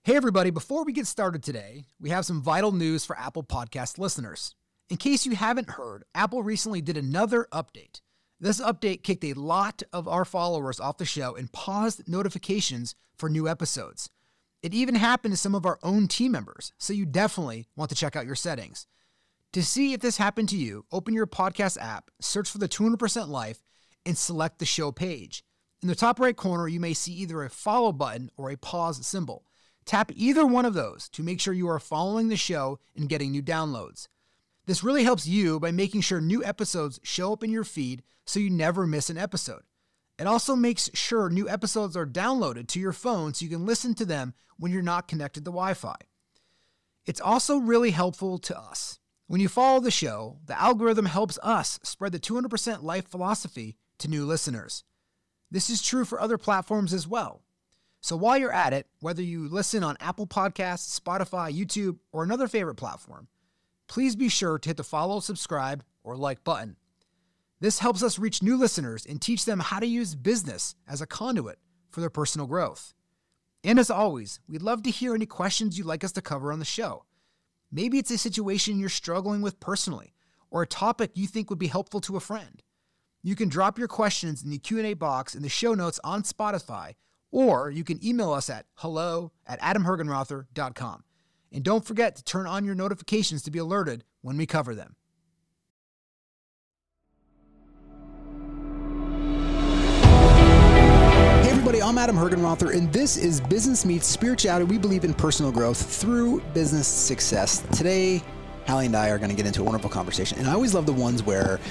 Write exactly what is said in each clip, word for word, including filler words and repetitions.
Hey everybody, before we get started today, we have some vital news for Apple Podcast listeners. In case you haven't heard, Apple recently did another update. This update kicked a lot of our followers off the show and paused notifications for new episodes. It even happened to some of our own team members, so you definitely want to check out your settings. To see if this happened to you, open your podcast app, search for the two hundred percent Life, and select the show page. In the top right corner, you may see either a follow button or a pause symbol. Tap either one of those to make sure you are following the show and getting new downloads. This really helps you by making sure new episodes show up in your feed so you never miss an episode. It also makes sure new episodes are downloaded to your phone so you can listen to them when you're not connected to Wi-Fi. It's also really helpful to us. When you follow the show, the algorithm helps us spread the two hundred percent Life philosophy to new listeners. This is true for other platforms as well. So while you're at it, whether you listen on Apple Podcasts, Spotify, YouTube, or another favorite platform, please be sure to hit the follow, subscribe, or like button. This helps us reach new listeners and teach them how to use business as a conduit for their personal growth. And as always, we'd love to hear any questions you'd like us to cover on the show. Maybe it's a situation you're struggling with personally, or a topic you think would be helpful to a friend. You can drop your questions in the Q and A box in the show notes on Spotify, or you can email us at hello at adam hergenrother dot com. And don't forget to turn on your notifications to be alerted when we cover them. Hey everybody, I'm Adam Hergenrother, and this is Business Meets Spirituality. We believe in personal growth through business success. Today, Hallie and I are going to get into a wonderful conversation. And I always love the ones where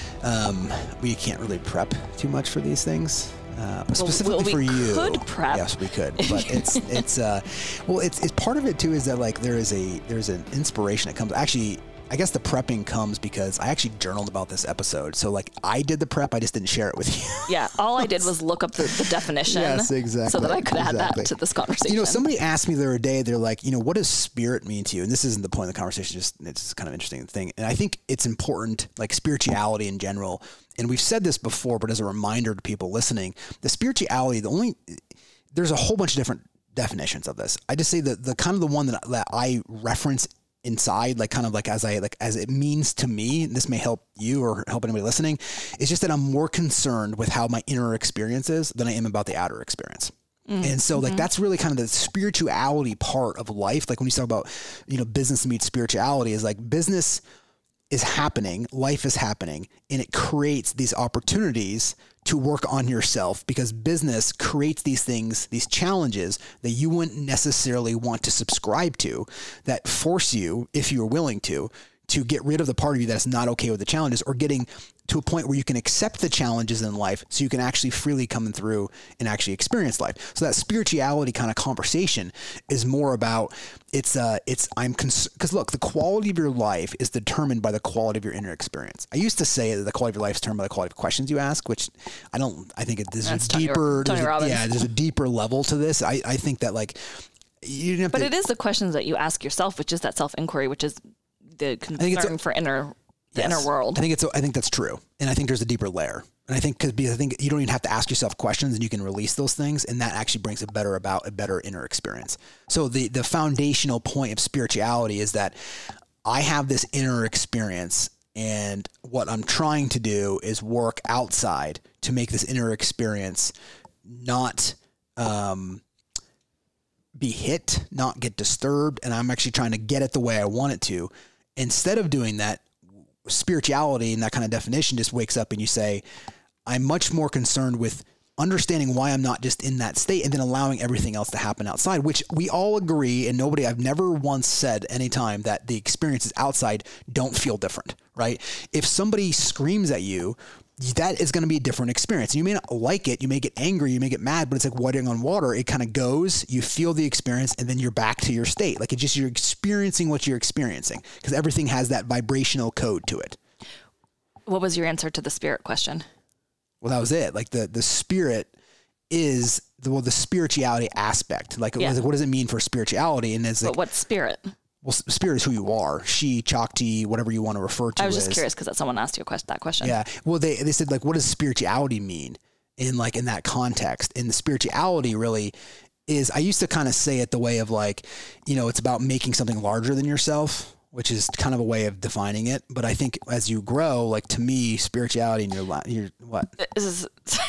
um, we can't really prep too much for these things. Uh, specifically well, we for you, could prep. Yes, we could, but it's it's uh, well, it's it's part of it too. Is that like there is a there's an inspiration that comes. Actually, I guess the prepping comes because I actually journaled about this episode. So like I did the prep, I just didn't share it with you. Yeah, all I did was look up the, the definition. Yes, exactly. So that I could exactly. add that to this conversation. You know, somebody asked me the other day. They're like, you know, what does spirit mean to you? And this isn't the point of the conversation. Just it's just kind of interesting thing. And I think it's important, like spirituality in general. And we've said this before, but as a reminder to people listening, the spirituality, the only, there's a whole bunch of different definitions of this. I just say that the kind of the one that, that I reference inside, like kind of like as I, like as it means to me, this may help you or help anybody listening, is just that I'm more concerned with how my inner experience is than I am about the outer experience. Mm-hmm. And so like, that's really kind of the spirituality part of life. Like when you talk about, you know, business meets spirituality is like business is happening, life is happening, and it creates these opportunities to work on yourself because business creates these things, these challenges that you wouldn't necessarily want to subscribe to that force you, if you're willing to, to get rid of the part of you that's not okay with the challenges or getting to a point where you can accept the challenges in life so you can actually freely come through and actually experience life. So that spirituality kind of conversation is more about it's, uh, it's, I'm, cons- cause look, the quality of your life is determined by the quality of your inner experience. I used to say that the quality of your life is determined by the quality of questions you ask, which I don't, I think it, there's That's a Tony, deeper, Tony there's a, yeah, Robbins. there's a deeper level to this. I, I think that like, you don't have but to, it is the questions that you ask yourself, which is that self-inquiry, which is the concern a, for inner, the yes, inner world. I think it's, I think that's true. And I think there's a deeper layer. And I think cause because I think you don't even have to ask yourself questions and you can release those things. And that actually brings a better about a better inner experience. So the, the foundational point of spirituality is that I have this inner experience and what I'm trying to do is work outside to make this inner experience not, um, be hit, not get disturbed. And I'm actually trying to get it the way I want it to. Instead of doing that, spirituality and that kind of definition just wakes up and you say, I'm much more concerned with understanding why I'm not just in that state and then allowing everything else to happen outside, which we all agree. And nobody, I've never once said anytime that the experiences outside don't feel different, right? If somebody screams at you, that is going to be a different experience. You may not like it. You may get angry. You may get mad, but it's like wading on water. It kind of goes, you feel the experience, and then you're back to your state. Like it's just, you're experiencing what you're experiencing because everything has that vibrational code to it. What was your answer to the spirit question? Well, that was it. Like the, the spirit is the, well, the spirituality aspect. Like, yeah. What does it mean for spirituality? And it's like, but what's spirit? Well, spirit is who you are. She, Chakti, whatever you want to refer to. I was as. just curious because that someone asked you a question, that question. Yeah. Well, they, they said like, what does spirituality mean in like, in that context? And the spirituality really is I used to kind of say it the way of like, you know, it's about making something larger than yourself, which is kind of a way of defining it. But I think as you grow, like to me, spirituality and your, your what? This is,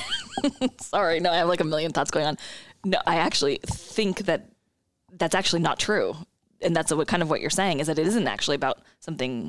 sorry, no, I have like a million thoughts going on. No, I actually think that that's actually not true. And that's what kind of what you're saying is that it isn't actually about something.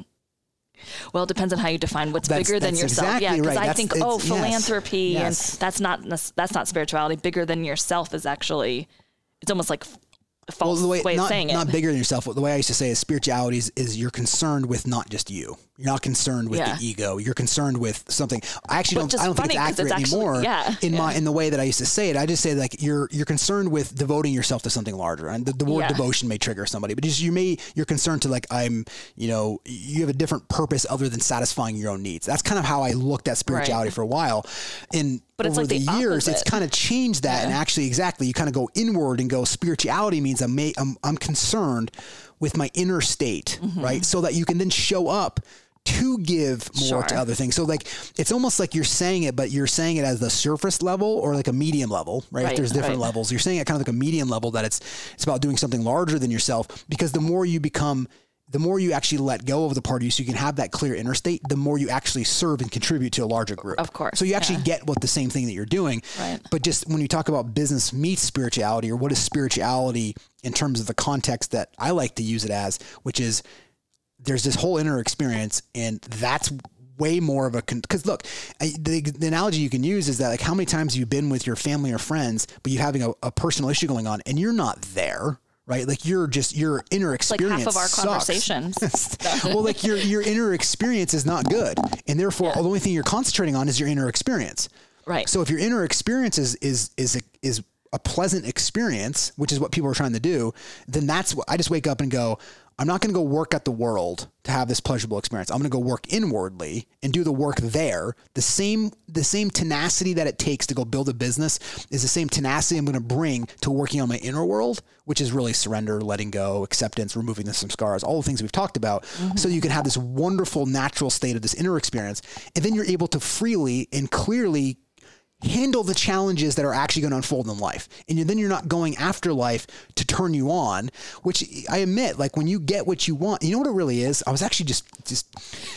Well, it depends on how you define what's that's, bigger than yourself. Exactly yeah, because right. I that's, think, oh, philanthropy yes. and that's not that's not spirituality. Bigger than yourself is actually, it's almost like a false well, way, way not, of saying it. Not bigger than yourself. The way I used to say is spirituality is, is you're concerned with not just you. You're not concerned with yeah. the ego. You're concerned with something. I actually don't. I don't think it's accurate it's actually, anymore. Yeah, in yeah. my in the way that I used to say it. I just say like you're you're concerned with devoting yourself to something larger. And the, the word yeah. devotion may trigger somebody, but just you may you're concerned to like I'm. You know, you have a different purpose other than satisfying your own needs. That's kind of how I looked at spirituality right. for a while. And but over it's like the, the years, opposite. it's kind of changed that. Yeah. And actually, exactly, you kind of go inward and go. Spirituality means I'm I'm, I'm concerned with my inner state, mm-hmm. right? So that you can then show up to give more sure. to other things. So like, it's almost like you're saying it, but you're saying it as the surface level or like a medium level, right? right if there's different right. levels, you're saying it kind of like a medium level that it's, it's about doing something larger than yourself, because the more you become, the more you actually let go of the part of you so you can have that clear inner state, the more you actually serve and contribute to a larger group. Of course. So you actually yeah. get what the same thing that you're doing. Right. But just when you talk about business meets spirituality, or what is spirituality in terms of the context that I like to use it as, which is there's this whole inner experience, and that's way more of a, con- cause look, I, the, the analogy you can use is that like how many times have you been with your family or friends, but you're having a, a personal issue going on and you're not there. Right. Like you're just, your inner experience like half of our sucks. Conversations. Well, like your, your inner experience is not good. And therefore yeah. the only thing you're concentrating on is your inner experience. Right. So if your inner experience is, is, is, a, is a pleasant experience, which is what people are trying to do, then that's what I just wake up and go, I'm not going to go work at the world to have this pleasurable experience. I'm going to go work inwardly and do the work there. The same, the same tenacity that it takes to go build a business is the same tenacity I'm going to bring to working on my inner world, which is really surrender, letting go, acceptance, removing the, some scars, all the things we've talked about. Mm-hmm. So you can have this wonderful natural state of this inner experience. And then you're able to freely and clearly handle the challenges that are actually going to unfold in life. And then you're not going after life to turn you on, which I admit, like when you get what you want, you know what it really is? I was actually just, just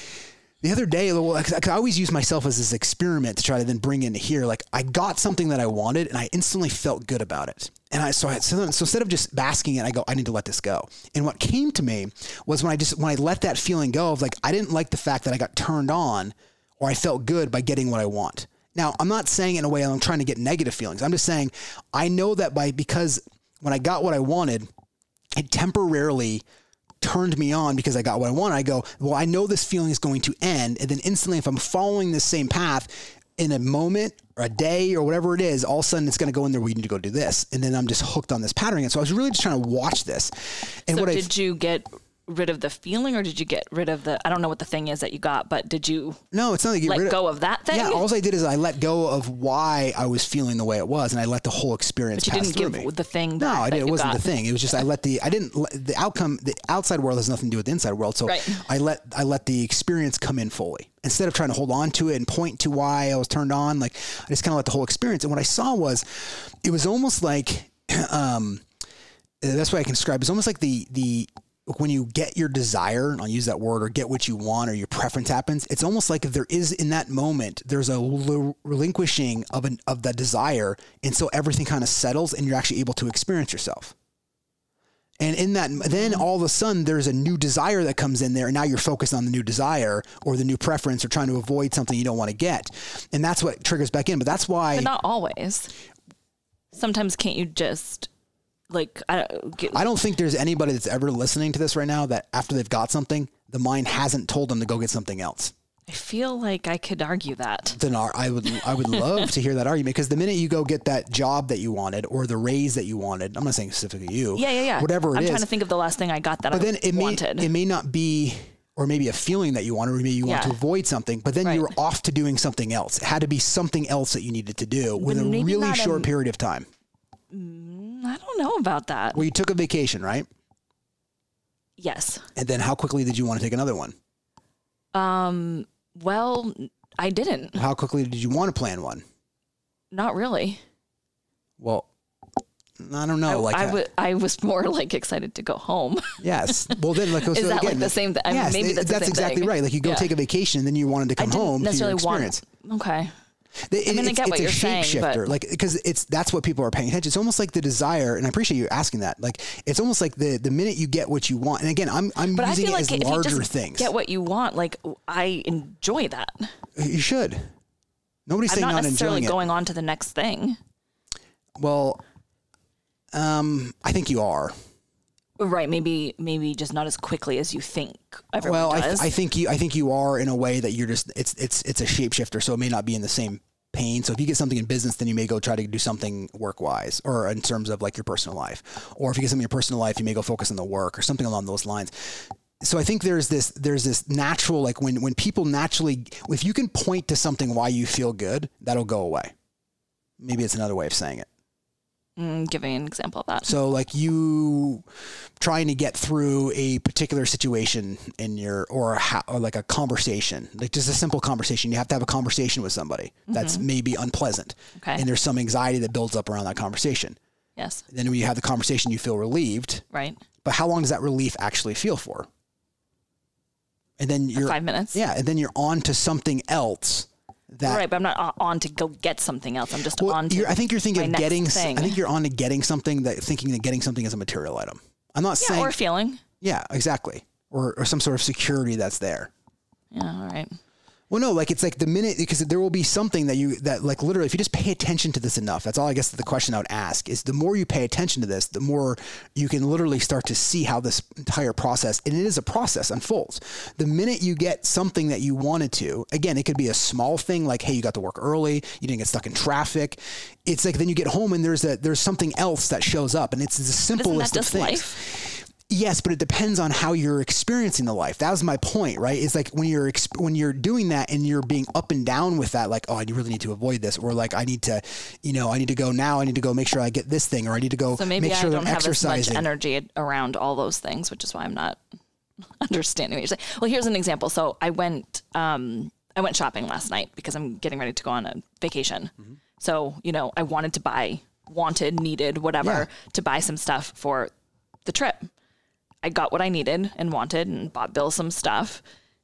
the other day, I always use myself as this experiment to try to then bring into here. Like I got something that I wanted and I instantly felt good about it. And I, so I, so, so instead of just basking in it, I go, I need to let this go. And what came to me was when I just, when I let that feeling go of like, I didn't like the fact that I got turned on or I felt good by getting what I want. Now, I'm not saying it in a way I'm trying to get negative feelings. I'm just saying I know that by because when I got what I wanted, it temporarily turned me on because I got what I wanted. I go, well, I know this feeling is going to end. And then instantly, if I'm following this same path in a moment or a day or whatever it is, all of a sudden it's going to go in there. We need to go do this. And then I'm just hooked on this pattern. And so I was really just trying to watch this. And so what did I, you get rid of the feeling, or did you get rid of the, I don't know what the thing is that you got, but did you no, it's not like you let rid go of, of that thing? Yeah, all I did is I let go of why I was feeling the way it was, and I let the whole experience but you pass didn't through give me. the thing No, I didn't. It wasn't got. the thing. It was just I let the I didn't the outcome. The outside world has nothing to do with the inside world. So right. I let I let the experience come in fully instead of trying to hold on to it and point to why I was turned on. Like I just kind of let the whole experience. And what I saw was, it was almost like, um, that's what I can describe. It's almost like the the. when you get your desire, and I'll use that word, or get what you want, or your preference happens, it's almost like if there is in that moment, there's a relinquishing of an, of that desire. And so everything kind of settles and you're actually able to experience yourself. And in that, then all of a sudden there's a new desire that comes in there. And now you're focused on the new desire or the new preference or trying to avoid something you don't want to get. And that's what triggers back in. But that's why. But not always. Sometimes can't you just... Like, I don't, get, I don't think there's anybody that's ever listening to this right now that after they've got something, the mind hasn't told them to go get something else. I feel like I could argue that. Then I would, I would love to hear that argument, because the minute you go get that job that you wanted or the raise that you wanted, I'm not saying specifically you. Yeah, yeah, yeah. Whatever it I'm is. I'm trying to think of the last thing I got that but I then it wanted. May, it may not be, or maybe a feeling that you want, or maybe you want yeah. to avoid something, but then right. you're off to doing something else. It had to be something else that you needed to do within a really short a, period of time. I don't know about that. Well, you took a vacation, right? Yes. And then how quickly did you want to take another one? Um, well, I didn't. How quickly did you want to plan one? Not really. Well, I don't know. I, like I, uh, w- I was more like excited to go home. Yes. Well, then like, Is so that again, like the same thing? I mean, yes, maybe that's, the that's same exactly thing. right. Like you go Yeah. take a vacation, and then you wanted to come I didn't home to your necessarily experience. want. Okay. It, I mean, I it's, get it's what a you're saying, shapeshifter, but- like because it's that's what people are paying attention. It's almost like the desire, and I appreciate you asking that. Like it's almost like the the minute you get what you want, and again, I'm I'm But I using feel it like as if larger you just things. get what you want, like I enjoy that. You should. Nobody's I'm saying not not necessarily enjoying going on to the next thing. it. Well, um, I think you are. Right. Maybe, maybe just not as quickly as you think everyone Well, I, th- does. I think you I think you are in a way that you're just it's it's it's a shapeshifter, so it may not be in the same pain. So if you get something in business, then you may go try to do something work wise, or in terms of like your personal life. Or if you get something in your personal life, you may go focus on the work or something along those lines. So I think there's this there's this natural, like when when people naturally, if you can point to something why you feel good, that'll go away. Maybe it's another way of saying it. Mm, give me an example of that. So like you trying to get through a particular situation in your, or, a, ha- or like a conversation, like just a simple conversation. You have to have a conversation with somebody that's mm-hmm. maybe unpleasant. Okay. And there's some anxiety that builds up around that conversation. Yes. Then when you have the conversation, you feel relieved. Right. But how long does that relief actually feel for? And then you're five minutes. Yeah. And then you're on to something else. That, right, but I'm not on to go get something else. I'm just well, on to I think you're thinking my of getting. next thing. I think you're on to getting something that thinking that getting something is a material item. I'm not yeah, saying or feeling. Yeah, exactly, or or some sort of security that's there. Yeah, all right. Well, no, like it's like the minute, because there will be something that you, that like literally, if you just pay attention to this enough, that's all I guess the question I would ask is the more you pay attention to this, the more you can literally start to see how this entire process, and it is a process, unfolds. The minute you get something that you wanted to, again, it could be a small thing like, hey, you got to work early, you didn't get stuck in traffic. It's like, then you get home and there's a, there's something else that shows up, and it's the simplest Isn't that of just things. Life? Yes, but it depends on how you're experiencing the life. That was my point, right? It's like when you're exp- when you're doing that and you're being up and down with that, like, oh, I really need to avoid this, or like I need to, you know, I need to go now. I need to go make sure I get this thing, or I need to go so maybe make sure I that don't I'm have as much exercising. energy around all those things, which is why I'm not understanding what you're saying. Well, here's an example. So I went um, I went shopping last night because I'm getting ready to go on a vacation. Mm-hmm. So you know, I wanted to buy, wanted, needed, whatever, Yeah. to buy some stuff for the trip. I got what I needed and wanted and bought Bill some stuff.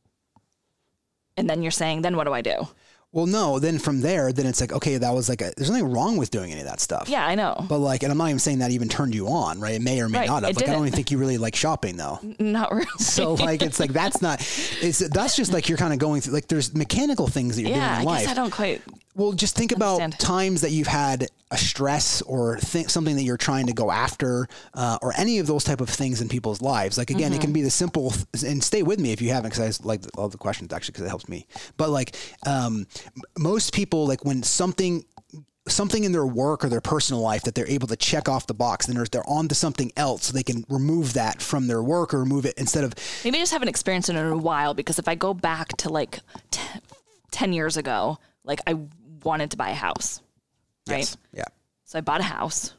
And then you're saying, then what do I do? Well, no, then from there, then it's like, okay, that was like, a, there's nothing wrong with doing any of that stuff. Yeah, I know. But like, and I'm not even saying that even turned you on, right? It may or may Right, not have. it Like, I don't didn't. even think you really like shopping though. Not really. So like, it's like, that's not, it's, that's just like, you're kind of going through, like there's mechanical things that you're yeah, doing in I life. guess I don't quite. Well, just think about understand. times that you've had a stress or th- something that you're trying to go after, uh, or any of those type of things in people's lives. Like, again, mm-hmm. it can be the simple, th- and stay with me if you haven't, because I like all the questions actually, because it helps me. But like, um, most people, like when something, something in their work or their personal life that they're able to check off the box, then they're, they're on to something else, so they can remove that from their work or remove it instead of. Maybe I just haven't experienced it in a while, because if I go back to like t- ten years ago, like I wanted to buy a house, right? Yes. Yeah. So I bought a house,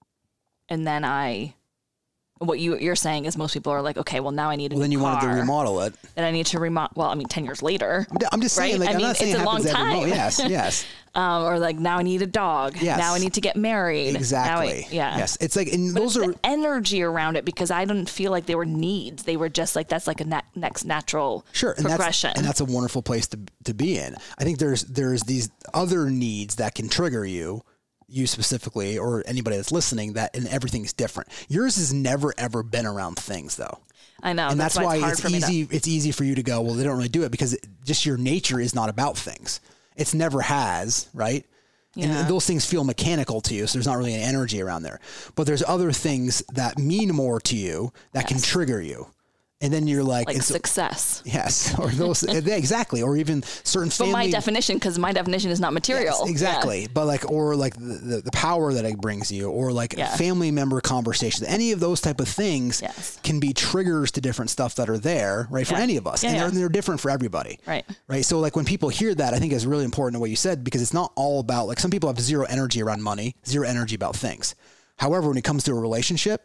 and then I, what you, you're saying is most people are like, okay, well now I need a Well, then you car, wanted to remodel it. and I need to remodel. Well, I mean, ten years later. I'm just saying, right? like, I I'm mean, not saying it's it a long happens every time. moment. Yes, yes. um, or like now I need a dog. Yes. Now I need to get married. Exactly. Now I, yeah. Yes. It's like, and But those it's are the energy around it, because I didn't feel like they were needs. They were just like, that's like a na- next natural sure and progression. That's, and that's a wonderful place to to be in. I think there's there's these other needs that can trigger you, you specifically, or anybody that's listening, that, and everything's different. Yours has never ever been around things though. I know. And that's, that's why, why it's, it's hard for easy. Me to... It's easy for you to go, well, they don't really do it because it, just your nature is not about things. It's never has, right? Yeah. And those things feel mechanical to you, so there's not really any energy around there. But there's other things that mean more to you that yes. can trigger you. And then you're like, like and so, success. Yes. Or those, exactly. Or even certain But family. my definition, because my definition is not material. Yes, exactly. Yeah. But like, or like the, the, the power that it brings you, or like yeah. family member conversations, any of those type of things yes. can be triggers to different stuff that are there, right? For yeah. any of us. Yeah, and yeah. they're, they're different for everybody. Right. Right. So like when people hear that, I think it's really important what you said, because it's not all about, like, some people have zero energy around money, zero energy about things. However, when it comes to a relationship,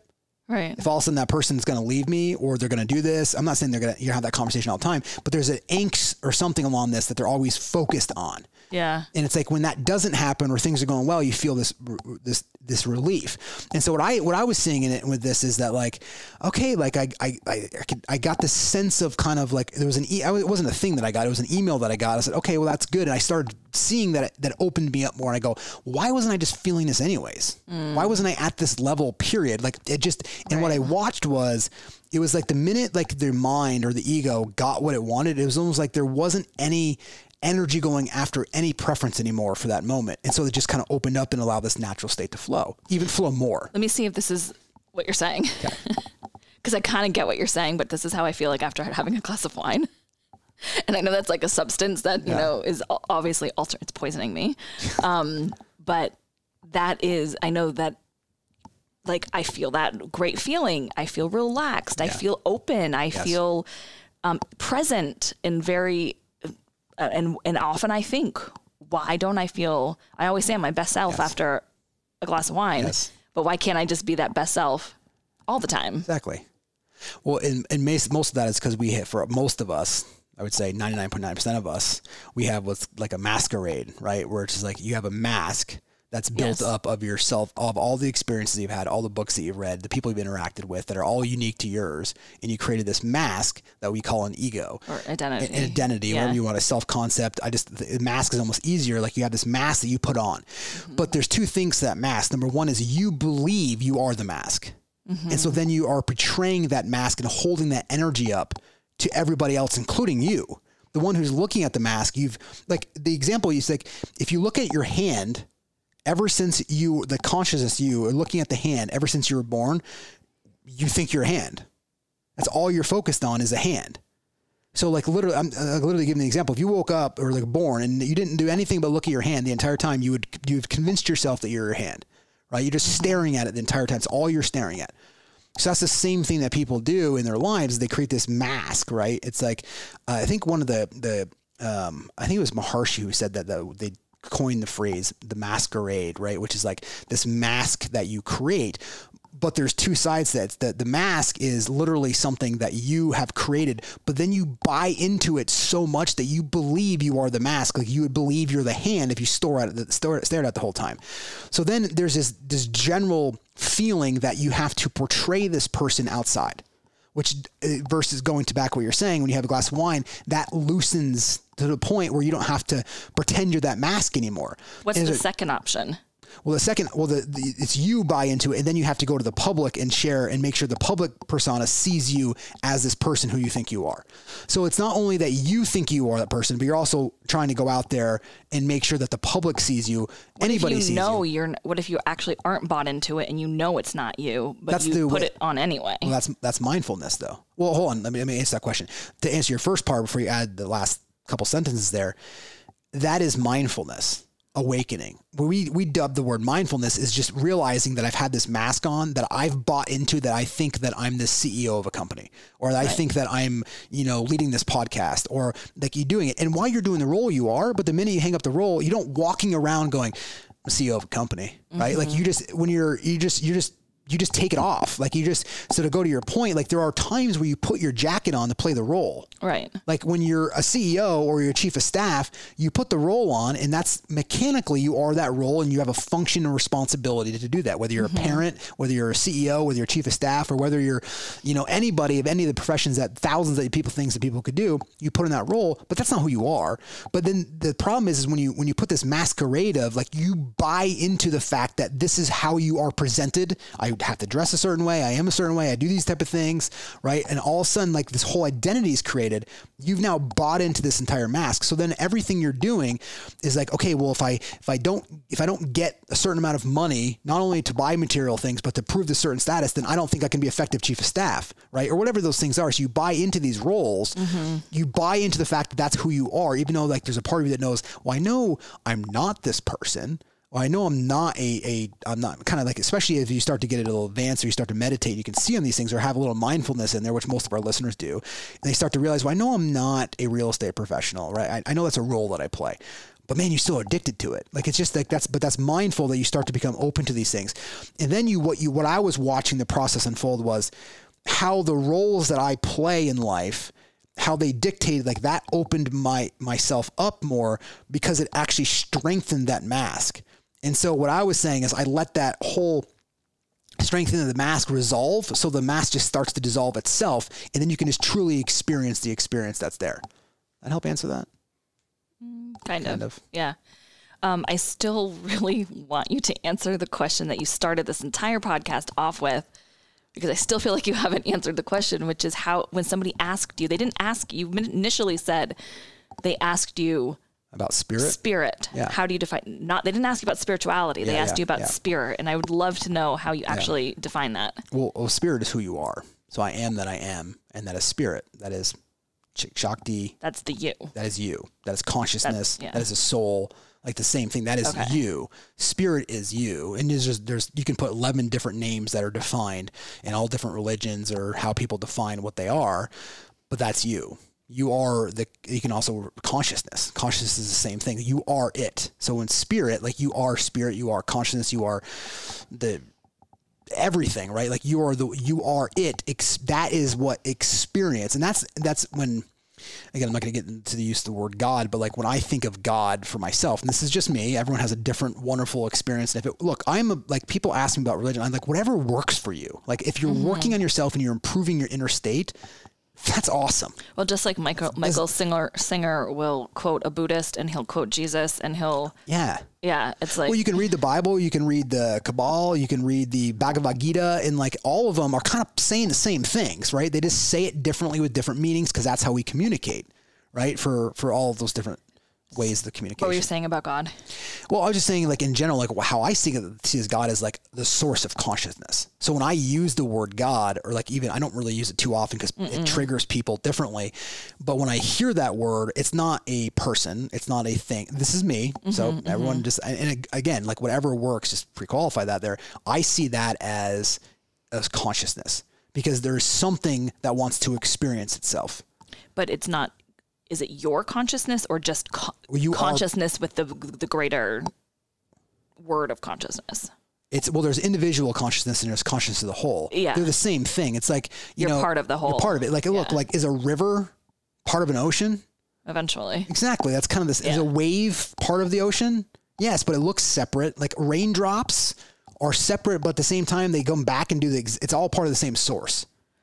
Right. If all of a sudden that person's going to leave me or they're going to do this, I'm not saying they're going to, you have that conversation all the time, but there's an angst or something along this that they're always focused on. Yeah. And it's like when that doesn't happen or things are going well, you feel this, this, this relief. And so what I, what I was seeing in it with this is that like, okay, like I, I, I, I, could, I got this sense of kind of like, there was an, e- it wasn't a thing that I got. It was an email that I got. I said, okay, well that's good. And I started seeing that, that opened me up more. And I go, why wasn't I just feeling this anyways? Mm. Why wasn't I at this level period? Like it just, and right. what I watched was, it was like the minute like their mind or the ego got what it wanted, it was almost like there wasn't any energy going after any preference anymore for that moment. And so it just kind of opened up and allowed this natural state to flow, even flow more. Let me see if this is what you're saying. Because okay. I kind of get what you're saying, but this is how I feel like after having a glass of wine. And I know that's like a substance that, you yeah. know, is obviously alter, it's poisoning me. Um, but that is, I know that like, I feel that great feeling. I feel relaxed. Yeah. I feel open. I yes. feel um, present and very, Uh, and and often I think, why don't I feel, I always say I'm my best self yes. after a glass of wine, yes. but why can't I just be that best self all the time? Exactly. Well, and, and most of that is because we hit, for most of us, I would say ninety-nine point nine percent of us, we have what's like a masquerade, right? Where it's just like you have a mask that's built yes. up of yourself, of all the experiences you've had, all the books that you've read, the people you've interacted with that are all unique to yours. And you created this mask that we call an ego. Or identity. An identity, yeah. whatever you want, a self-concept. I just, the mask is almost easier. Like you have this mask that you put on. Mm-hmm. But there's two things to that mask. Number one is you believe you are the mask. Mm-hmm. And so then you are portraying that mask and holding that energy up to everybody else, including you. The one who's looking at the mask, you've, like the example is like, if you look at your hand, ever since you, the consciousness you are looking at the hand, ever since you were born, you think you're a hand. That's all you're focused on is a hand. So like literally, I'm uh, literally giving an example. If you woke up or like born and you didn't do anything but look at your hand the entire time, you would, you've convinced yourself that you're your hand, right? You're just staring at it the entire time. It's all you're staring at. So that's the same thing that people do in their lives. They create this mask, right? It's like, uh, I think one of the, the, um, I think it was Maharshi who said that the, they coined the phrase, the masquerade, right? Which is like this mask that you create. But there's two sides to that. The, the mask is literally something that you have created, but then you buy into it so much that you believe you are the mask. Like you would believe you're the hand if you store at it, stare, stare at it the whole time. So then there's this, this general feeling that you have to portray this person outside, which versus going to back what you're saying, when you have a glass of wine, that loosens to the point where you don't have to pretend you're that mask anymore. What's the second option? Well, the second, well, the, the it's you buy into it, and then you have to go to the public and share and make sure the public persona sees you as this person who you think you are. So it's not only that you think you are that person, but you're also trying to go out there and make sure that the public sees you. What Anybody if you sees know you. You're. What if you actually aren't bought into it and you know it's not you, but that's you the put way, it on anyway? Well, that's that's mindfulness, though. Well, hold on. Let me let me answer that question. To answer your first part before you add the last couple sentences there, that is mindfulness. Awakening. Where we we dub the word mindfulness is just realizing that I've had this mask on, that I've bought into, that I think that I'm the C E O of a company, or that right. I think that I'm, you know, leading this podcast, or like you doing it. And while you're doing the role, you are, but the minute you hang up the role, you don't walking around going, I'm the C E O of a company, right? Mm-hmm. Like you just, when you're, you just, you just, you just take it off. Like you just, so to go to your point, like there are times where you put your jacket on to play the role. Right. Like when you're a C E O or you're a chief of staff, you put the role on, and that's mechanically you are that role, and you have a function and responsibility to do that. Whether you're mm-hmm. a parent, whether you're a C E O, whether you're a chief of staff, or whether you're, you know, anybody of any of the professions that thousands of people things that people could do, you put in that role, but that's not who you are. But then the problem is, is when you, when you put this masquerade of like, you buy into the fact that this is how you are presented. I have to dress a certain way. I am a certain way. I do these type of things, right? And all of a sudden, like this whole identity is created. You've now bought into this entire mask. So then everything you're doing is like, okay, well, if I, if I don't, if I don't get a certain amount of money, not only to buy material things, but to prove this certain status, then I don't think I can be effective chief of staff, right? Or whatever those things are. So you buy into these roles, mm-hmm. you buy into the fact that that's who you are, even though like there's a part of you that knows, well, I know I'm not this person. Well, I know I'm not a, a I'm not kind of like, especially if you start to get a little advanced or you start to meditate, you can see on these things or have a little mindfulness in there, which most of our listeners do. And they start to realize, well, I know I'm not a real estate professional, right? I, I know that's a role that I play, but man, you're still addicted to it. Like, it's just like that's, but that's mindful that you start to become open to these things. And then you, what you, what I was watching the process unfold was how the roles that I play in life, how they dictated, like that opened my, myself up more because it actually strengthened that mask. And so what I was saying is I let that whole strengthening of the mask resolve. So the mask just starts to dissolve itself. And then you can just truly experience the experience that's there. That help answer that? Kind, kind of. of. Yeah. Um, I still really want you to answer the question that you started this entire podcast off with, because I still feel like you haven't answered the question, which is how, when somebody asked you, they didn't ask you, initially said they asked you about spirit. Spirit. Yeah. How do you define, not, they didn't ask you about spirituality. They yeah, asked yeah, you about yeah. spirit. And I would love to know how you actually yeah. define that. Well, well, spirit is who you are. So I am that I am. And that is spirit. That is Shakti. That's the you. That is you. That is consciousness. Yeah. That is a soul. Like the same thing. That is okay. you. Spirit is you. And there's just, there's, you can put eleven different names that are defined in all different religions or how people define what they are, but that's you. You are the, you can also consciousness. Consciousness is the same thing. You are it. So in spirit, like you are spirit, you are consciousness, you are the everything, right? Like you are the, you are it. Ex, that is what experience. And that's, that's when, again, I'm not going to get into the use of the word God, but like when I think of God for myself, and this is just me, everyone has a different wonderful experience. And if it, look, I'm a, like, people ask me about religion. I'm like, whatever works for you. Like if you're mm-hmm. working on yourself and you're improving your inner state, that's awesome. Well, just like Michael, Michael Singer, Singer will quote a Buddhist and he'll quote Jesus and he'll, yeah. Yeah. It's like, well, you can read the Bible, you can read the Kabbalah, you can read the Bhagavad Gita, and like all of them are kind of saying the same things, right? They just say it differently with different meanings because that's how we communicate, right? For, for all of those different ways of communication. What were you saying about God? Well, I was just saying, like in general, like how I see, see as God is like the source of consciousness. So when I use the word God, or like even, I don't really use it too often because it triggers people differently. But when I hear that word, it's not a person, it's not a thing. This is me. Mm-hmm, so mm-hmm. everyone just, and again, like whatever works, just pre-qualify that there. I see that as, as consciousness because there's something that wants to experience itself. But it's not, is it your consciousness or just co- well, you consciousness are, with the the greater word of consciousness? It's, well, there's individual consciousness and there's consciousness of the whole. Yeah. They're the same thing. It's like, you you're know, part of the whole. You're part of it. Like, yeah. look, like is a river part of an ocean? Eventually. Exactly. That's kind of this, yeah. is a wave part of the ocean? Yes, but it looks separate. Like raindrops are separate, but at the same time, they come back and do the, it's all part of the same source.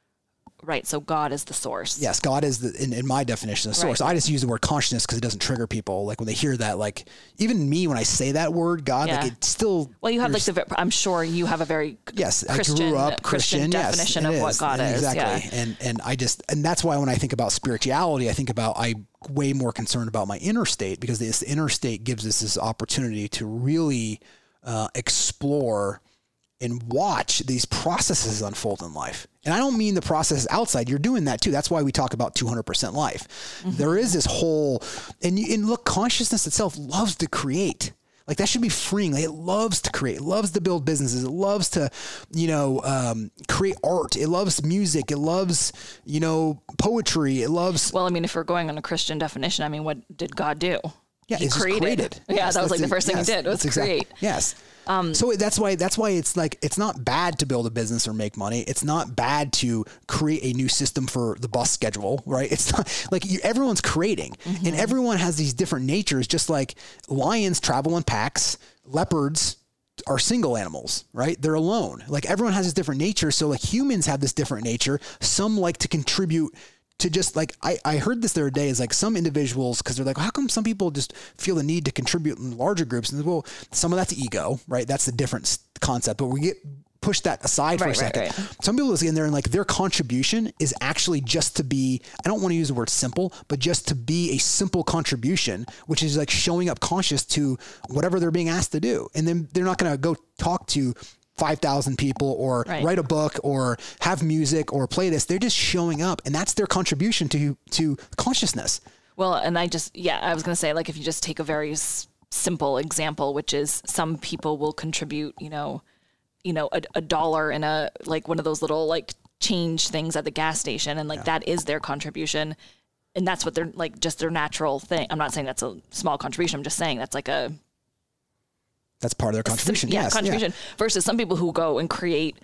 Right. So God is the source. Yes. God is the, in, in my definition, the source. Right. I just use the word consciousness because it doesn't trigger people. Like when they hear that, like even me, when I say that word, God, yeah. like it still. Well, you have like the, I'm sure you have a very yes, Christian, I grew up Christian, Christian definition yes, of is. what God and is. Exactly. Yeah. And, and I just, and that's why when I think about spirituality, I think about, I way more concerned about my inner state because this inner state gives us this opportunity to really uh, explore and watch these processes unfold in life. And I don't mean the process outside. You're doing that too. That's why we talk about two hundred percent life. Mm-hmm. There is this whole, and, you, and look, consciousness itself loves to create. Like that should be freeing. Like it loves to create. It loves to build businesses. It loves to, you know, um, create art. It loves music. It loves, you know, poetry. It loves. Well, I mean, if we're going on a Christian definition, I mean, what did God do? Yeah, he it's created. created. Yeah, yes, that was like the first thing yes, he did was exactly, create. Yes. Um, so that's why that's why it's like it's not bad to build a business or make money. It's not bad to create a new system for the bus schedule, right? It's not like you, everyone's creating, mm-hmm. and everyone has these different natures. Just like lions travel in packs, leopards are single animals, right? They're alone. Like everyone has this different nature. So like humans have this different nature. Some like to contribute. To just like, I, I heard this the other day is like some individuals, because they're like, how come some people just feel the need to contribute in larger groups? And well, some of that's ego, right? That's the different concept, but we get push that aside for right, a second. Right, right. Some people in there and like their contribution is actually just to be, I don't want to use the word simple, but just to be a simple contribution, which is like showing up conscious to whatever they're being asked to do. And then they're not going to go talk to five thousand people or right. write a book or have music or play this. They're just showing up, and that's their contribution to, to consciousness. Well, and I just, yeah, I was going to say, like, if you just take a very s- simple example, which is some people will contribute, you know, you know, a, a dollar in a, like one of those little like change things at the gas station. And like, yeah. that is their contribution. and that's what they're like, just their natural thing. I'm not saying that's a small contribution. I'm just saying that's like a, that's part of their contribution. Yeah, yes, contribution yeah. Versus some people who go and create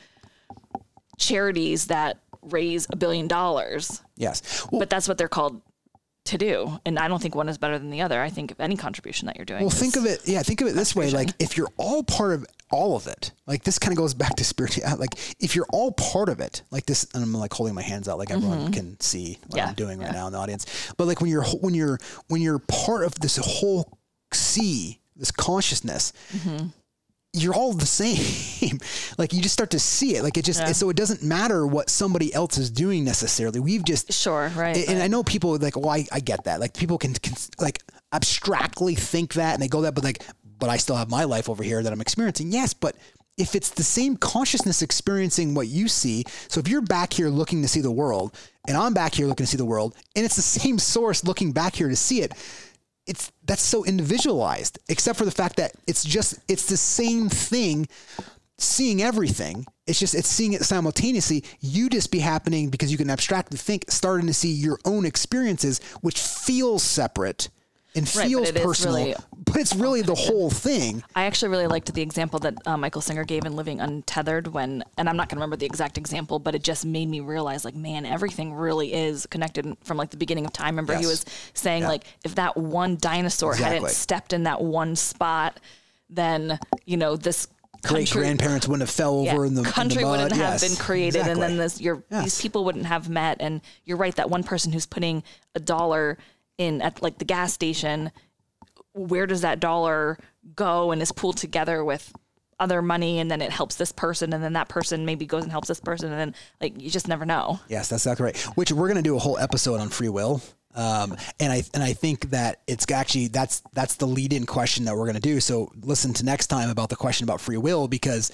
charities that raise a billion dollars. Yes. Well, but that's what they're called to do. And I don't think one is better than the other. I think any contribution that you're doing. Well, think of it. Yeah. Think of it this way. Like if you're all part of all of it, like this kind of goes back to spirituality. Like if you're all part of it, like this, and I'm like holding my hands out, like everyone mm-hmm. can see what yeah. I'm doing right yeah. now in the audience. But like when you're, when you're, when you're part of this whole sea, this consciousness, mm-hmm. you're all the same. Like you just start to see it. Like it just, yeah. so it doesn't matter what somebody else is doing necessarily. We've just, sure. Right. And, and I know people like, well, I, I get that. Like people can, can like abstractly think that and they go that, but like, but I still have my life over here that I'm experiencing. Yes. But if it's the same consciousness experiencing what you see, so if you're back here looking to see the world and I'm back here looking to see the world and it's the same source looking back here to see it, it's, that's so individualized, except for the fact that it's just, it's the same thing, seeing everything. It's just, it's seeing it simultaneously. You just be happening because you can abstractly think, starting to see your own experiences, which feels separate and feels right, but personal, really, but it's really the whole thing. I actually really liked the example that uh, Michael Singer gave in Living Untethered when, and I'm not going to remember the exact example, but it just made me realize like, man, everything really is connected from like the beginning of time. Remember yes. he was saying yeah. like, if that one dinosaur exactly. hadn't stepped in that one spot, then, you know, this great grandparents wouldn't have fell over yeah, in the country in the mud. wouldn't yes, have been created. Exactly. And then this, your, yes. these people wouldn't have met. And you're right. That one person who's putting a dollar in at like the gas station, where does that dollar go and is pooled together with other money, and then it helps this person, and then that person maybe goes and helps this person, and then like you just never know. Yes, that's exactly right. Which we're going to do a whole episode on free will, um, and I and I think that it's actually that's that's the lead-in question that we're going to do. So listen to next time about the question about free will, because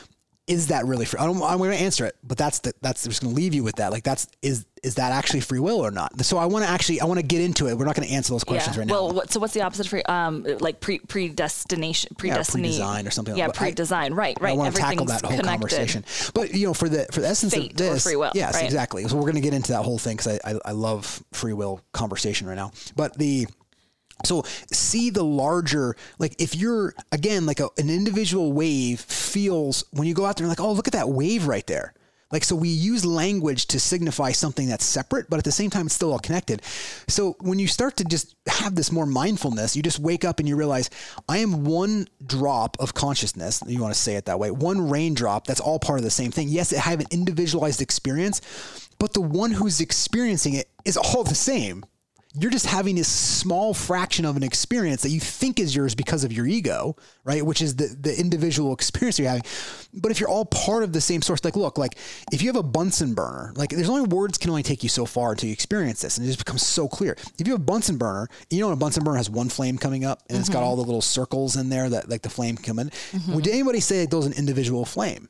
is that really free? I don't, I'm going to answer it, but that's the, that's just going to leave you with that. Like that's, is, is that actually free will or not? So I want to actually, I want to get into it. We're not going to answer those questions yeah. right now. Well, what, so what's the opposite of free, um, like pre predestination, predestination, yeah, pre-design or something yeah, like that. pre-design. Right. Right. I want to tackle that whole connected. conversation, but you know, for the, for the essence Fate of this, or free will, yes, right? exactly. So we're going to get into that whole thing. Cause I, I, I love free will conversation right now, but the, so see the larger, like if you're, again, like a, an individual wave feels when you go out there and like, oh, look at that wave right there. Like, so we use language to signify something that's separate, but at the same time, it's still all connected. So when you start to just have this more mindfulness, you just wake up and you realize I am one drop of consciousness. You want to say it that way. One raindrop. That's all part of the same thing. Yes, I have an individualized experience, but the one who's experiencing it is all the same. You're just having this small fraction of an experience that you think is yours because of your ego, right? Which is the, the individual experience you're having. But if you're all part of the same source, like, look, like if you have a Bunsen burner, like there's only words can only take you so far until you experience this. And it just becomes so clear. If you have a Bunsen burner, you know, a Bunsen burner has one flame coming up and mm-hmm. it's got all the little circles in there that like the flame come in. Mm-hmm. Would anybody say that those an individual flame?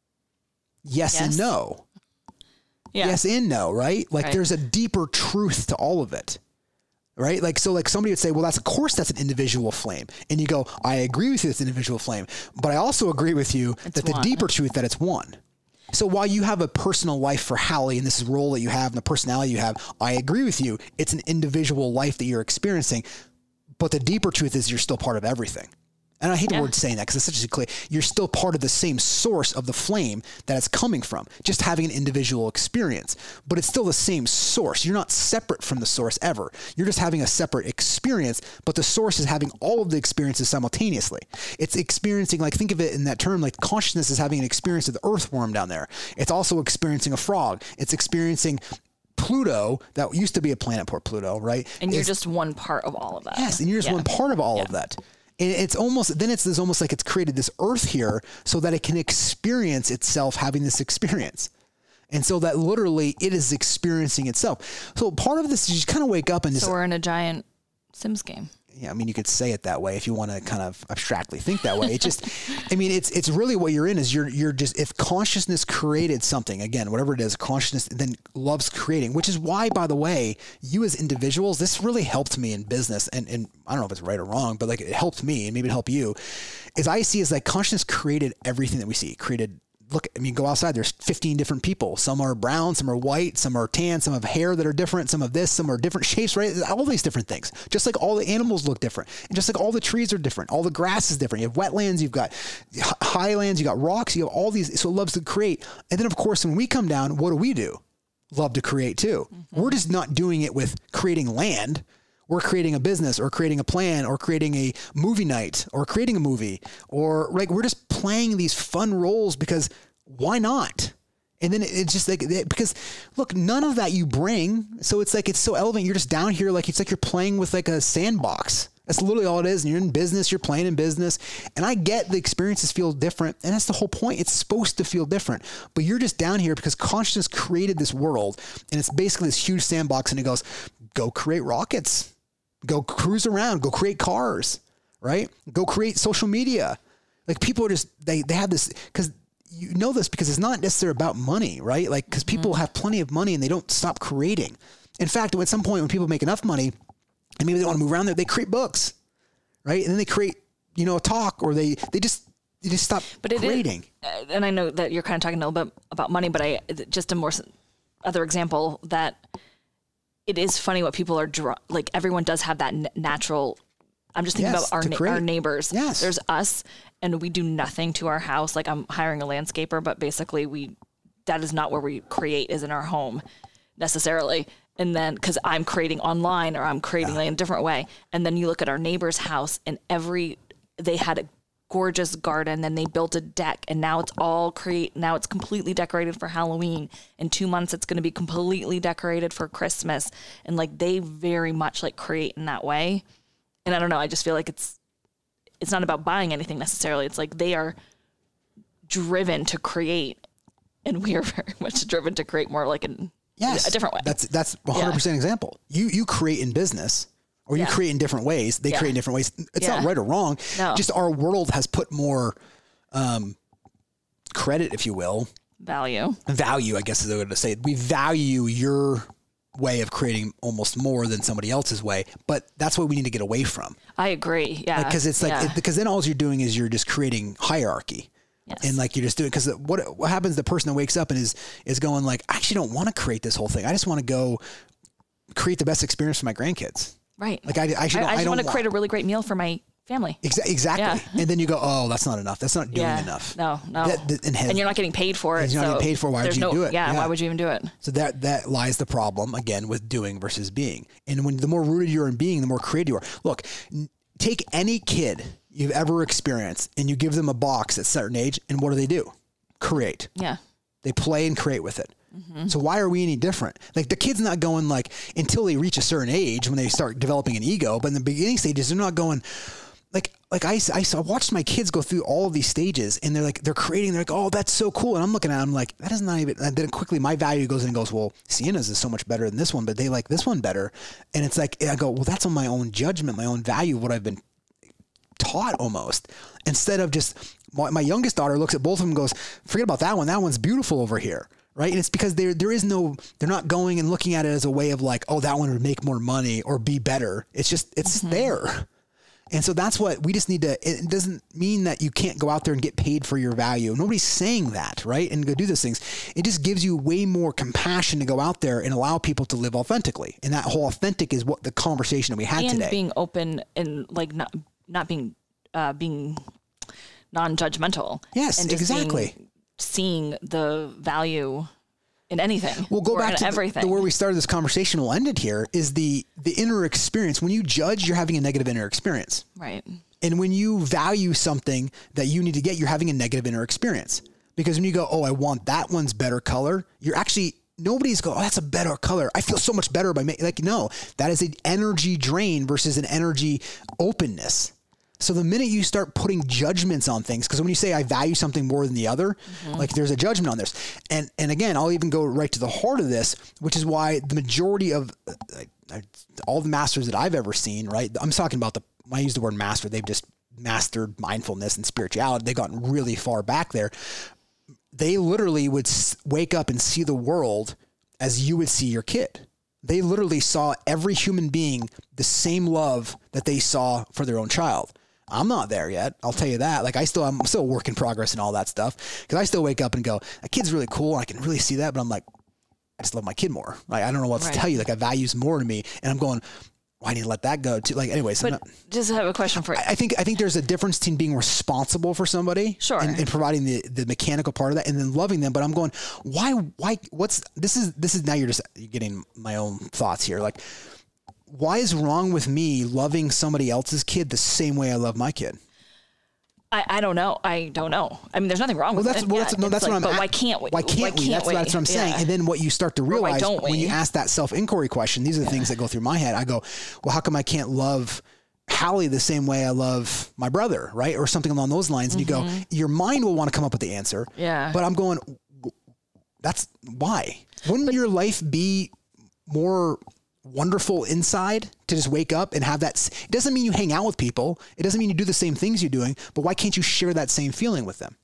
Yes, yes. and no. Yeah. Yes and no, right? Like right. there's a deeper truth to all of it. Right? Like, so like somebody would say, well, that's, of course that's an individual flame. And you go, I agree with you. It's an individual flame, but I also agree with you it's that the one. deeper truth that it's one. So while you have a personal life for Hallie and this is role that you have and the personality you have, I agree with you. It's an individual life that you're experiencing, but the deeper truth is you're still part of everything. And I hate yeah. the word saying that because it's such a clear, you're still part of the same source of the flame that it's coming from, just having an individual experience, but it's still the same source. You're not separate from the source ever. You're just having a separate experience, but the source is having all of the experiences simultaneously. It's experiencing, like, think of it in that term, like consciousness is having an experience of the earthworm down there. It's also experiencing a frog. It's experiencing Pluto, that used to be a planet, poor Pluto, right? And you're it's, just one part of all of that. Yes. And you're just yeah. one part of all yeah. of that. And it's almost, then it's, it's almost like it's created this earth here so that it can experience itself having this experience. And so that literally it is experiencing itself. So part of this is you just kind of wake up and so just. So we're in a giant Sims game. Yeah. I mean, you could say it that way if you want to kind of abstractly think that way. It just, I mean, it's, it's really what you're in is you're, you're just, if consciousness created something, again, whatever it is, consciousness then loves creating, which is why, by the way, you as individuals, this really helped me in business. And, and I don't know if it's right or wrong, but like it helped me and maybe it helped you is I see as like consciousness created everything that we see. It created look, I mean, go outside, there's fifteen different people. Some are brown, some are white, some are tan, some have hair that are different, some of this, some are different shapes, right? All these different things. Just like all the animals look different. And just like all the trees are different, all the grass is different. You have wetlands, you've got highlands, you got rocks, you have all these. So it loves to create. And then of course, when we come down, what do we do? Love to create too. Mm-hmm. We're just not doing it with creating land. We're creating a business or creating a plan or creating a movie night or creating a movie or like, we're just playing these fun roles because why not? And then it's just like, because look, none of that you bring. So it's like, it's so elevating. You're just down here. Like, it's like you're playing with like a sandbox. That's literally all it is. And you're in business, you're playing in business. And I get the experiences feel different. And that's the whole point. It's supposed to feel different, but you're just down here because consciousness created this world. And it's basically this huge sandbox. And it goes, go create rockets. Go cruise around, go create cars, right? Go create social media. Like people are just, they, they have this, because you know this because it's not necessarily about money, right? Like, because people mm-hmm. have plenty of money and they don't stop creating. In fact, at some point when people make enough money and maybe they want to move around there, they create books, right? And then they create, you know, a talk or they, they just, they just stop but it creating. Is, and I know that you're kind of talking a little bit about money, but I, just a more other example that it is funny what people are draw, like everyone does have that n- natural. I'm just thinking yes, about our na- our neighbors. Yes. There's us and we do nothing to our house. Like I'm hiring a landscaper, but basically we, that is not where we create is in our home necessarily. And then, cause I'm creating online or I'm creating yeah. in a different way. And then you look at our neighbor's house and every, they had a gorgeous garden, then they built a deck and now it's all create. Now it's completely decorated for Halloween. In two months, it's going to be completely decorated for Christmas. And like, they very much like create in that way. And I don't know, I just feel like it's, it's not about buying anything necessarily. It's like they are driven to create and we are very much driven to create more like in yes, a different way. That's, that's one hundred percent yeah. example. You, you create in business. Or you yeah. create in different ways. They yeah. create in different ways. It's yeah. not right or wrong. No. Just our world has put more um, credit, if you will. Value. Value, I guess is the way to say it. We value your way of creating almost more than somebody else's way. But that's what we need to get away from. I agree. Yeah. Because like, it's like, yeah. it, because then all you're doing is you're just creating hierarchy. Yes. And like you're just doing, because what what happens, the person that wakes up and is is going like, I actually don't want to create this whole thing. I just want to go create the best experience for my grandkids. Right. Like I, I, should, I, I just I don't want to want, create a really great meal for my family. Exa- exactly. Yeah. And then you go, oh, that's not enough. That's not doing yeah. enough. No, no. That, that, and, has, and you're not getting paid for it. You're not so getting paid for it. Why would you no, do it? Yeah, yeah. Why would you even do it? So that, that lies the problem again with doing versus being. And when the more rooted you are in being, the more creative you are. Look, n- take any kid you've ever experienced and you give them a box at a certain age. And what do they do? Create. Yeah. They play and create with it. Mm-hmm. So why are we any different? Like the kid's not going like until they reach a certain age when they start developing an ego, but in the beginning stages, they're not going like, like I, I, I watched my kids go through all of these stages and they're like, they're creating, they're like, oh, that's so cool. And I'm looking at them like, that is not even, and then quickly my value goes in and goes, well, Sienna's is so much better than this one, but they like this one better. And it's like, I go, well, that's on my own judgment, my own value, what I've been taught almost, instead of just my, my youngest daughter looks at both of them and goes, forget about that one. That one's beautiful over here. Right. And it's because there, there is no, they're not going and looking at it as a way of like, oh, that one would make more money or be better. It's just, it's mm-hmm. there. And so that's what we just need to, it doesn't mean that you can't go out there and get paid for your value. Nobody's saying that, right? And go do those things. It just gives you way more compassion to go out there and allow people to live authentically. And that whole authentic is what the conversation that we had and today. And being open and like not, not being, uh, being non-judgmental. Yes, and just exactly. Being, seeing the value in anything. We'll go back to everything. The, the, where we started this conversation. We'll end it here. Is the the inner experience. When you judge, you're having a negative inner experience. Right. And when you value something that you need to get, you're having a negative inner experience. Because when you go, oh, I want that one's better color, you're actually nobody's go, oh, that's a better color. I feel so much better by making. Like no, that is an energy drain versus an energy openness. So the minute you start putting judgments on things, because when you say I value something more than the other, mm-hmm. like there's a judgment on this. And and again, I'll even go right to the heart of this, which is why the majority of uh, all the masters that I've ever seen, right? I'm talking about the, I use the word master. They've just mastered mindfulness and spirituality. They've gotten really far back there. They literally would wake up and see the world as you would see your kid. They literally saw every human being the same love that they saw for their own child. I'm not there yet. I'll tell you that. Like I still, I'm still a work in progress and all that stuff. Cause I still wake up and go, that kid's really cool. I can really see that. But I'm like, I just love my kid more. Like, I don't know what right. to tell you. Like, that value's more to me. And I'm going, well, I need to let that go too. Like, anyways. But not, just have a question for you. I think, I think there's a difference between being responsible for somebody sure. and, and providing the, the mechanical part of that and then loving them. But I'm going, why, why, what's, this is, this is now you're just getting my own thoughts here. Like, why is wrong with me loving somebody else's kid the same way I love my kid? I, I don't know. I don't know. I mean, there's nothing wrong well, with that's, it. Well, yeah, that's, no, that's like, what I'm. But at, why can't we? Why can't why we? Can't that's, we? that's what I'm saying. Yeah. And then what you start to realize when you ask that self-inquiry question, these are the yeah. things that go through my head. I go, well, how come I can't love Hallie the same way I love my brother, right? Or something along those lines. And mm-hmm. you go, your mind will want to come up with the answer. Yeah. But I'm going, that's why. Wouldn't but, your life be more wonderful inside to just wake up and have that? It doesn't mean you hang out with people. It doesn't mean you do the same things you're doing, but why can't you share that same feeling with them?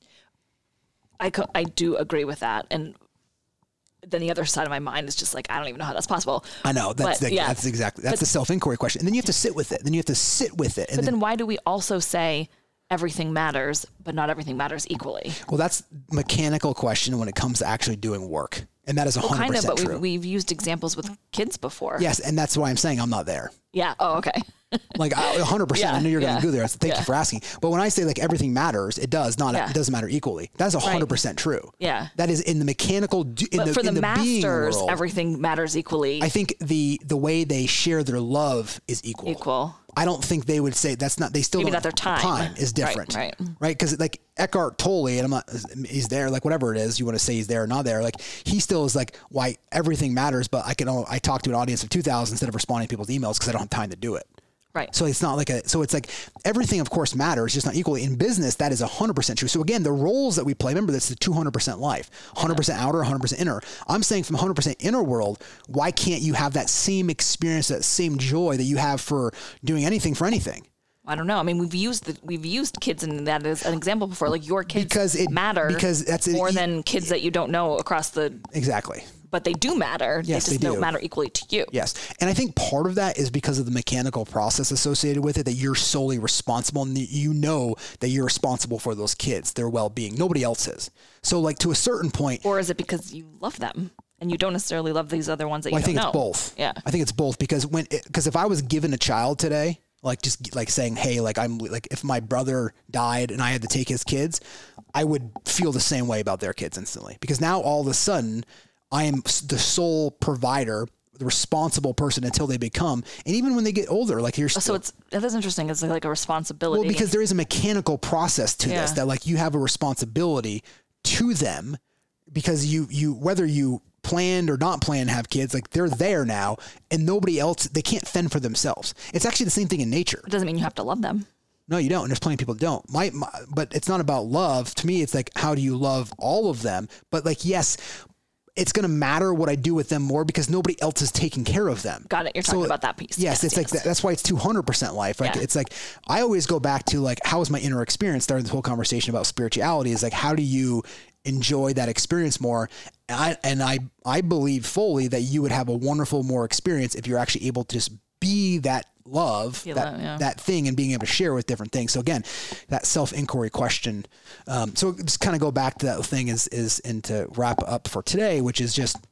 I, co- I do agree with that. And then the other side of my mind is just like, I don't even know how that's possible. I know that's, but, the, yeah. that's exactly, that's but, the self-inquiry question. And then you have to sit with it. Then you have to sit with it. And but then, then why do we also say everything matters, but not everything matters equally? Well, that's a mechanical question when it comes to actually doing work. And that is one hundred percent well, kind of, but true. We've, we've used examples with kids before. Yes, and that's why I'm saying I'm not there. Yeah. Oh, okay. Like I, one hundred percent. Yeah, I knew you were yeah, going to go there. So thank yeah. you for asking. But when I say like everything matters, it does not. Yeah. It doesn't matter equally. That's one hundred percent right. true. Yeah. That is in the mechanical. In but the, for the, in the masters, world, everything matters equally. I think the the way they share their love is equal. Equal. I don't think they would say that's not. They still maybe don't, not their time. Time is different, right? Right. Right. Because like Eckhart Tolle, and I'm not. He's there. Like whatever it is, you want to say he's there or not there. Like he still is like why everything matters. But I can. I talk to an audience of two thousand instead of responding to people's emails because I don't have time to do it. Right. So it's not like a, so it's like everything of course matters, just not equally. In business, that is a hundred percent true. So again, the roles that we play, remember that's the two hundred percent life, one hundred percent outer, one hundred percent inner. I'm saying from one hundred percent inner world, why can't you have that same experience, that same joy that you have for doing anything for anything? I don't know. I mean, we've used the, we've used kids in that as an example before. Like your kids because it, matter because that's more it, than kids that you don't know across the exactly. But they do matter. Yes, they just they do. don't matter equally to you. Yes. And I think part of that is because of the mechanical process associated with it, that you're solely responsible and you know that you're responsible for those kids, their well-being. Nobody else is. So like to a certain point. Or is it because you love them and you don't necessarily love these other ones that well, you I think don't it's know? both. Yeah. I think it's both because when, because if I was given a child today, like just like saying, hey, like I'm like, if my brother died and I had to take his kids, I would feel the same way about their kids instantly, because now all of a sudden I am the sole provider, the responsible person until they become, and even when they get older, like you're still, so it's, that is interesting. It's like a responsibility. Well, because there is a mechanical process to yeah. this, that like you have a responsibility to them because you, you, whether you planned or not planned to have kids, like they're there now and nobody else, they can't fend for themselves. It's actually the same thing in nature. It doesn't mean you have to love them. No, you don't. And there's plenty of people that don't. My, my, but it's not about love. To me, it's like, how do you love all of them? But like, yes, it's going to matter what I do with them more because nobody else is taking care of them. Got it. You're talking so, about that piece. Yes. yes it's yes. like, that's why it's two hundred percent life. Like, yeah. It's like, I always go back to like, how was my inner experience starting this whole conversation about spirituality is like, how do you enjoy that experience more? And I, and I, I believe fully that you would have a wonderful more experience if you're actually able to just be that love, Feel that, that, yeah. that thing, and being able to share with different things. So again, that self-inquiry question. Um, so just kind of go back to that thing is, is, and to wrap up for today, which is just,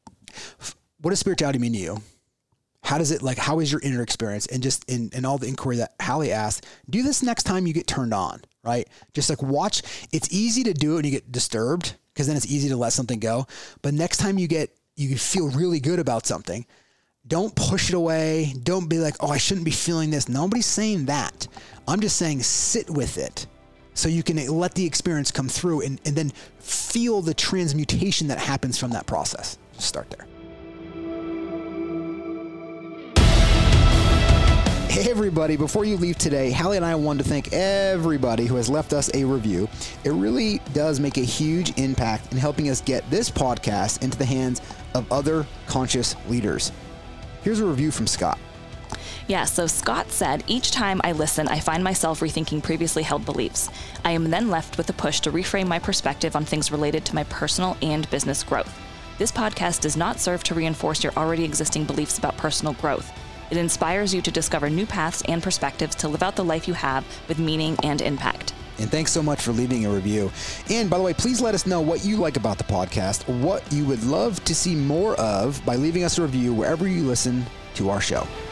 what does spirituality mean to you? How does it, like, how is your inner experience? And just in, in all the inquiry that Hallie asked, do this next time you get turned on, right? Just like watch, it's easy to do it when you get disturbed, because then it's easy to let something go. But next time you get, you feel really good about something, don't push it away. Don't be like, oh, I shouldn't be feeling this. Nobody's saying that. I'm just saying sit with it so you can let the experience come through and, and then feel the transmutation that happens from that process. Just start there. Hey everybody, before you leave today, Hallie and I wanted to thank everybody who has left us a review. It really does make a huge impact in helping us get this podcast into the hands of other conscious leaders. Here's a review from Scott. Yeah, so Scott said, each time I listen, I find myself rethinking previously held beliefs. I am then left with a push to reframe my perspective on things related to my personal and business growth. This podcast does not serve to reinforce your already existing beliefs about personal growth. It inspires you to discover new paths and perspectives to live out the life you have with meaning and impact. And thanks so much for leaving a review. And by the way, please let us know what you like about the podcast, what you would love to see more of by leaving us a review wherever you listen to our show.